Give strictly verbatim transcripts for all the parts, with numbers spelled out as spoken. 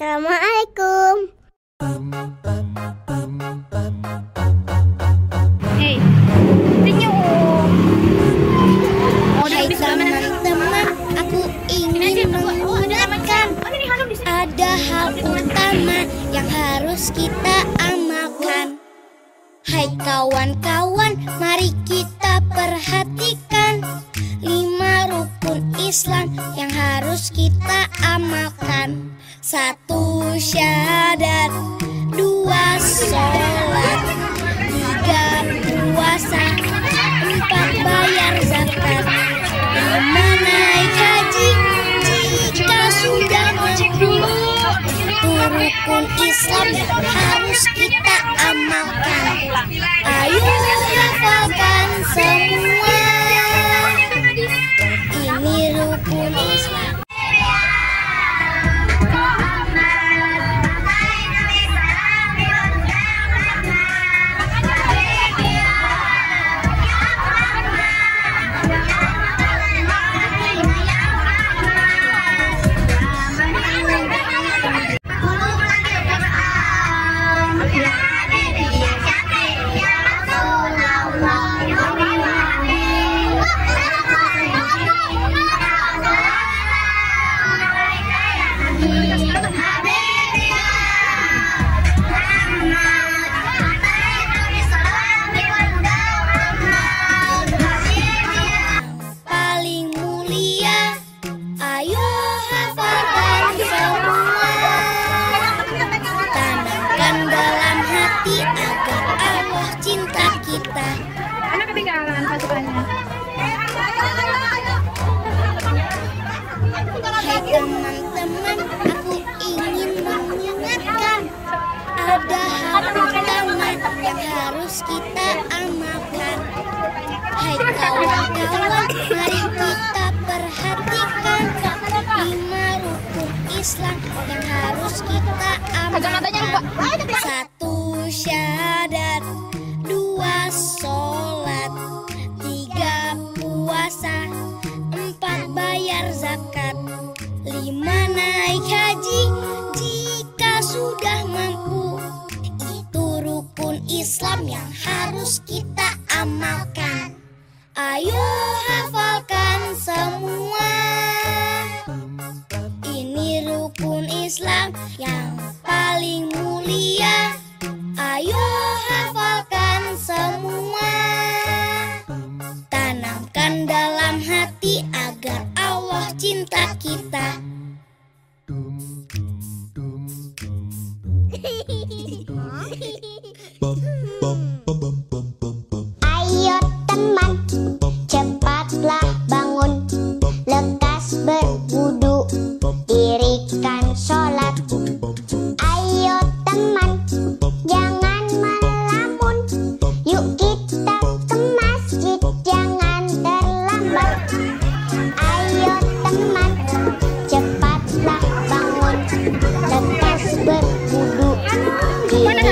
Assalamualaikum. Hei, senyum. Hai teman-teman, aku ingin mengingatkan ada hal utama yang harus kita amalkan. Hai kawan-kawan, mari kita perhatikan lima rukun Islam yang harus kita amalkan. Satu syahadat, dua sholat, tiga puasa, empat bayar zakat, lima naik haji jika sudah mampu. Itu rukun Islam yang harus kita amalkan. Ayo hafalkan semua. Ini rukun Islam. Agar Allah cinta kita. Anak ketinggalan pasukannya. Hai teman-teman, aku ingin mengingatkan ada hal utama yang harus kita amalkan. Hai kawan-kawan, mari kita perhatikan lima rukun Islam yang harus kita amalkan. Satu syahadat, dua sholat, tiga puasa, empat bayar zakat, lima naik haji jika sudah mampu. Itu rukun Islam yang harus kita amalkan. Ayo hafalkan semua. Ini rukun Islam yang paling mulia. Ayo hafalkan semua. Tanamkan dalam hati agar Allah cinta kita. Ayo teman, cepatlah bangun, lekas berwudu, dirikan sholat. Ayo teman, jangan melamun, yuk kita ke masjid, jangan terlambat. Ayo teman, cepatlah bangun, lekas berwudu, dirikan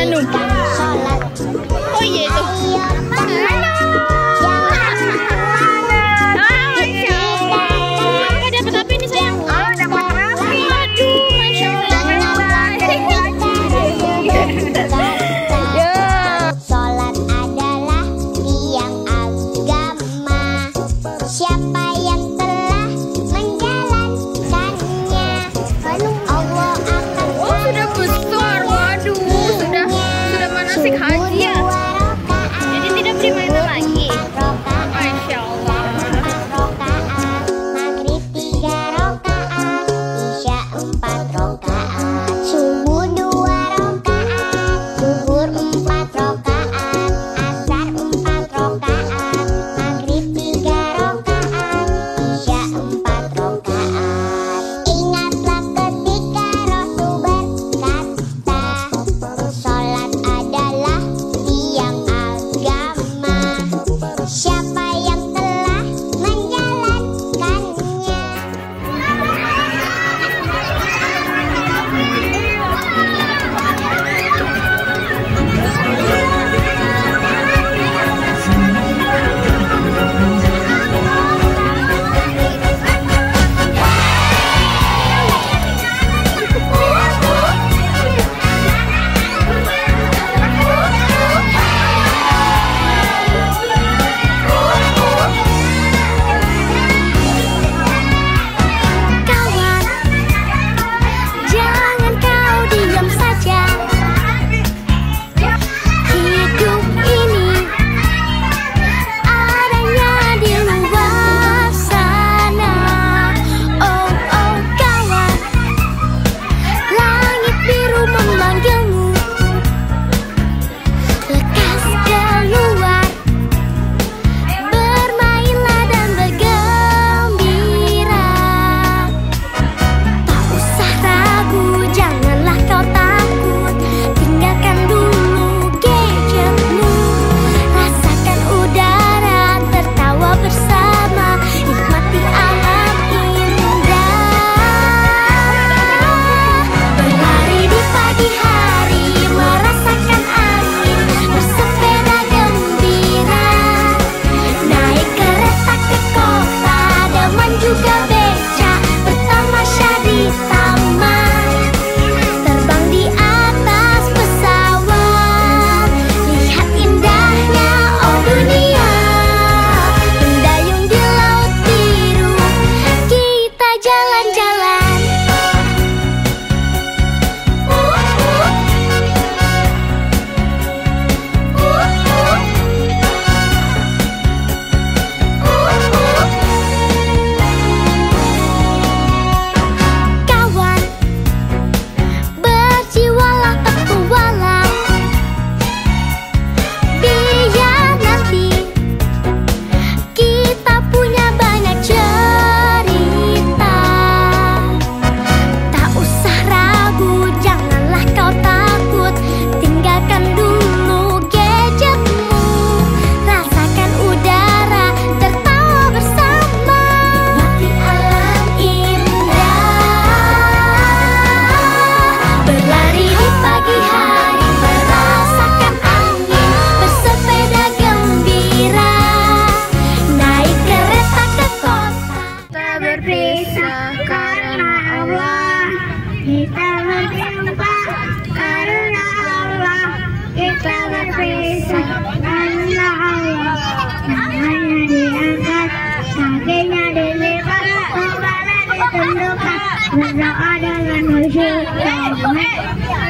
berjumpa karena Allah kita berpisah karena Allah. Tangannya diangkat, kakinya dilipat, kepala ditundukkan, berdoa dengan khusyuk.